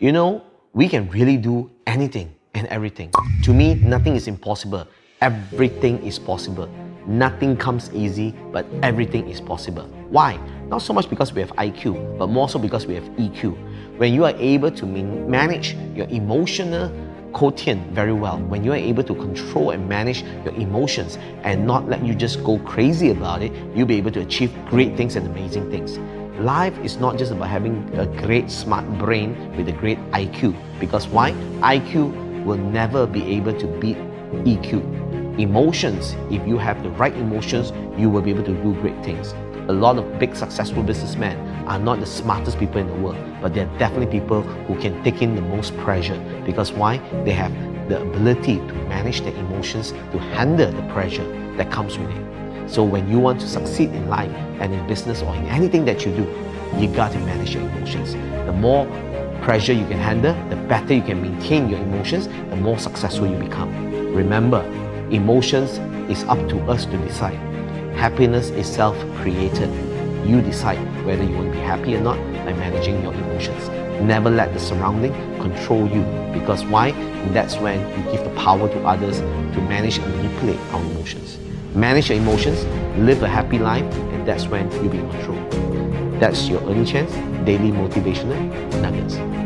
You know, we can really do anything and everything. To me, nothing is impossible. Everything is possible. Nothing comes easy, but everything is possible. Why? Not so much because we have IQ, but more so because we have EQ. When you are able to manage your emotional quotient very well, when you are able to control and manage your emotions and not let you just go crazy about it, you'll be able to achieve great things and amazing things. Life is not just about having a great smart brain with a great IQ. Because why? IQ will never be able to beat EQ. Emotions, if you have the right emotions, you will be able to do great things. A lot of big successful businessmen are not the smartest people in the world, but they're definitely people who can take in the most pressure. Because why? They have the ability to manage their emotions, to handle the pressure that comes with it. So when you want to succeed in life and in business or in anything that you do, you got to manage your emotions. The more pressure you can handle, the better you can maintain your emotions, the more successful you become. Remember, emotions is up to us to decide. Happiness is self-created. You decide whether you want to be happy or not by managing your emotions. Never let the surrounding control you. Because why? That's when you give the power to others to manage and manipulate our emotions. Manage your emotions, live a happy life, and that's when you'll be in control. That's your Earning Chance Daily Motivational Nuggets.